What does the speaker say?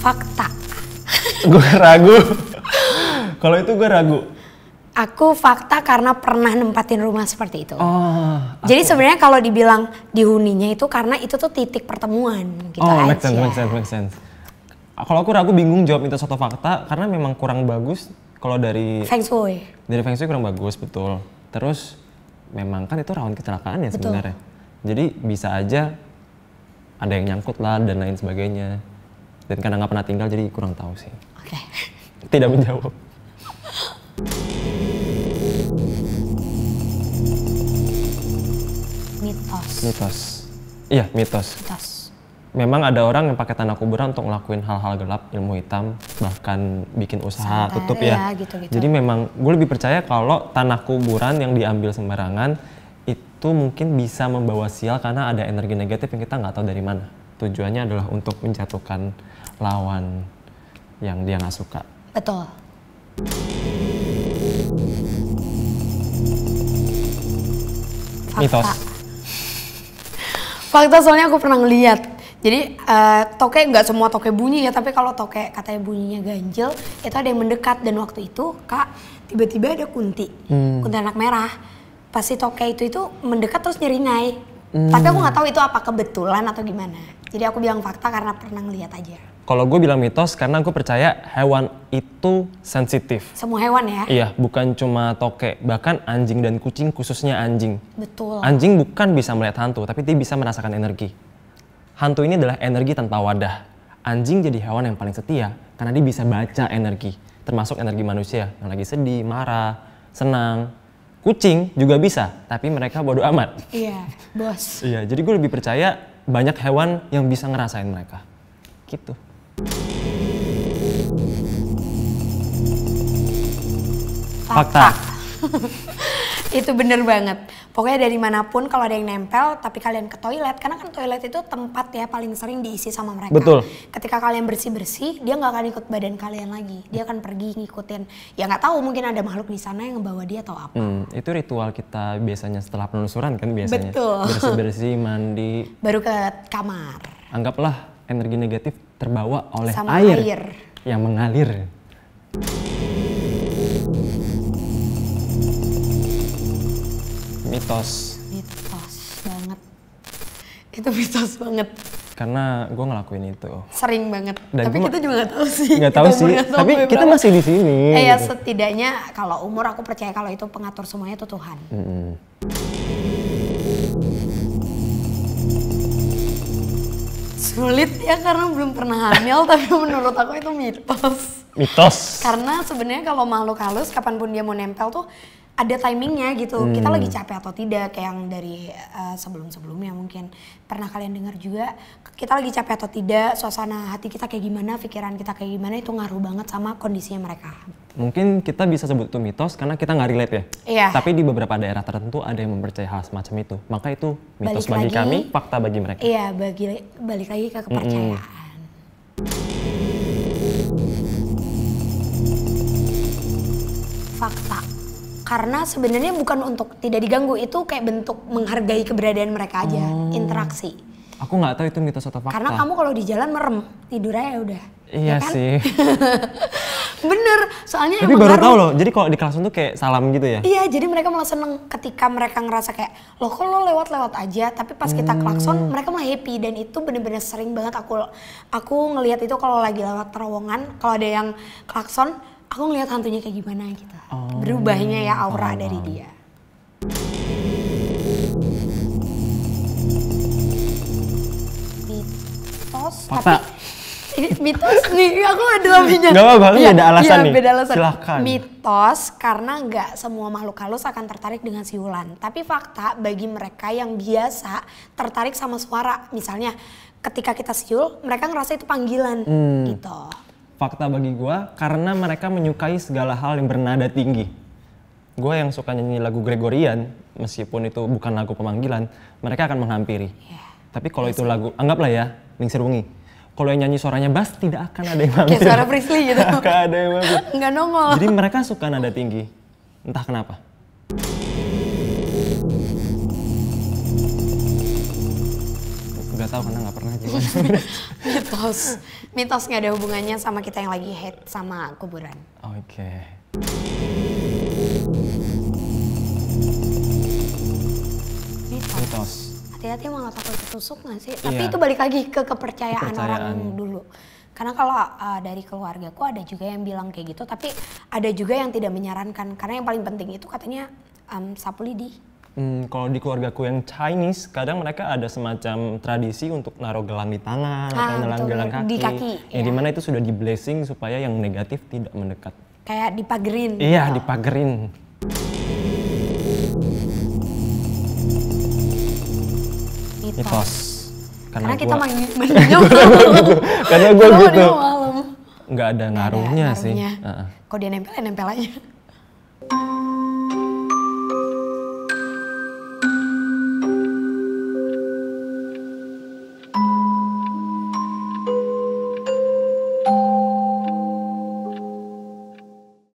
Fakta. Gue ragu. Kalau itu gue ragu. Aku fakta karena pernah nempatin rumah seperti itu. Oh. Jadi sebenarnya kalau dibilang dihuninya itu karena itu tuh titik pertemuan gitu aja. Make sense. Kalau aku ragu bingung jawab mitos atau fakta karena memang kurang bagus kalau dari Feng Shui. Dari Feng Shui kurang bagus, betul. Terus memang kan itu rawan kecelakaan ya sebenarnya. Jadi bisa aja ada yang nyangkut lah dan lain sebagainya. Dan karena nggak pernah tinggal jadi kurang tahu sih. Oke. Tidak menjawab. Mitos. Iya, mitos. Memang ada orang yang pakai tanah kuburan untuk ngelakuin hal-hal gelap, ilmu hitam, bahkan bikin usaha tutup ya. Gitu-gitu. Jadi memang gue lebih percaya kalau tanah kuburan yang diambil sembarangan itu mungkin bisa membawa sial karena ada energi negatif yang kita nggak tahu dari mana. Tujuannya adalah untuk menjatuhkan lawan yang dia nggak suka. Betul. Mitos. Fakta soalnya aku pernah ngeliat. Jadi toke nggak semua toke bunyi ya, tapi kalau toke katanya bunyinya ganjel, itu ada yang mendekat dan waktu itu Kak tiba-tiba ada kuntilanak merah. Pasti toke itu mendekat terus nyeringai. Tapi aku nggak tahu itu apa kebetulan atau gimana. Jadi aku bilang fakta karena pernah ngeliat aja. Kalau gue bilang mitos karena gue percaya hewan itu sensitif. Semua hewan ya? Iya, bukan cuma toke, bahkan anjing dan kucing, khususnya anjing. Betul. Anjing bukan bisa melihat hantu, tapi dia bisa merasakan energi. Hantu ini adalah energi tanpa wadah. Anjing jadi hewan yang paling setia karena dia bisa baca energi, termasuk energi manusia yang lagi sedih, marah, senang. Kucing juga bisa, tapi mereka bodo amat. Iya, bos. Iya, jadi gue lebih percaya banyak hewan yang bisa ngerasain mereka. Gitu. Fakta. Itu bener banget. Pokoknya dari manapun kalau ada yang nempel tapi kalian ke toilet, karena kan toilet itu tempat ya paling sering diisi sama mereka. Betul. Ketika kalian bersih-bersih, dia nggak akan ikut badan kalian lagi. Dia akan pergi ngikutin. Ya nggak tahu mungkin ada makhluk di sana yang ngebawa dia atau apa. Itu ritual kita biasanya setelah penelusuran kan biasanya. Betul. Bersih-bersih, mandi. Baru ke kamar. Anggaplah energi negatif terbawa oleh Sama air yang mengalir. Mitos banget. Itu mitos banget. Karena gue ngelakuin itu. Sering banget. Dan tapi kita juga nggak tahu sih. Nggak tahu sih. Tapi kita masih di sini. Ya gitu. setidaknya kalau umur aku percaya kalau itu pengatur semuanya itu Tuhan. Sulit ya karena belum pernah hamil tapi menurut aku itu mitos. Karena sebenarnya kalau makhluk halus kapanpun dia mau nempel tuh ada timingnya gitu. Kita lagi capek atau tidak kayak yang dari sebelum-sebelumnya mungkin pernah kalian dengar juga. Kita lagi capek atau tidak, suasana hati kita kayak gimana, pikiran kita kayak gimana itu ngaruh banget sama kondisinya mereka. Mungkin kita bisa sebut itu mitos karena kita nggak relate ya. Iya. Tapi di beberapa daerah tertentu ada yang mempercayai hal semacam itu. Maka itu mitos bagi kami, fakta bagi mereka. Iya, balik lagi ke kepercayaan. Fakta. Karena sebenarnya bukan untuk tidak diganggu, itu kayak bentuk menghargai keberadaan mereka aja, interaksi. Aku nggak tahu itu mitos atau fakta. Karena kamu kalau di jalan merem, tidur aja udah. Iya ya kan? sih. Bener, soalnya tapi baru tahu loh, jadi kalau di kelas tuh kayak salam gitu ya? Iya, jadi mereka malah seneng ketika mereka ngerasa kayak, loh kok lo lewat-lewat aja, tapi pas kita klakson mereka malah happy. Dan itu bener-bener sering banget aku ngelihat itu kalau lagi lewat terowongan, kalau ada yang klakson, aku ngelihat hantunya kayak gimana gitu. Berubahnya ya aura dari dia. Mitos, fakta. tapi ini mitos nih, aku ada lebihnya. Gak apa-apa, beda alasan nih. Beda alasan. Silahkan. Mitos karena nggak semua makhluk halus akan tertarik dengan siulan. Tapi fakta bagi mereka yang biasa tertarik sama suara. Misalnya ketika kita siul, mereka ngerasa itu panggilan gitu. Fakta bagi gue, karena mereka menyukai segala hal yang bernada tinggi. Gue yang suka nyanyi lagu Gregorian, meskipun itu bukan lagu pemanggilan, mereka akan menghampiri. Tapi kalau itu lagu, anggaplah ya, Lingsir Wengi. Kalau yang nyanyi suaranya bass, tidak akan ada yang mampir. Kayak suara Priestley gitu. Tidak akan ada yang mampir. Nggak nongol. Jadi mereka suka nada tinggi, entah kenapa. Gak tahu karena nggak pernah gimana. Mitos nggak ada hubungannya sama kita yang lagi hate sama kuburan. Oke. Mitos. Hati-hati emang gak takut ketusuk gak sih? Tapi itu balik lagi ke kepercayaan orang dulu. Karena kalau dari keluargaku ada juga yang bilang kayak gitu, tapi ada juga yang tidak menyarankan. Karena yang paling penting itu katanya sapu lidi. Kalau di keluargaku yang Chinese, kadang mereka ada semacam tradisi untuk naruh gelang di tangan atau naruh gelang kaki. Di kaki. Yang dimana itu sudah di blessing supaya yang negatif tidak mendekat. Kayak dipagerin. Iya, dipagerin. Mitos. Karena kita mandinya malam. Karena gue gitu. Nggak ada ngaruhnya sih. Kok dia nempel aja.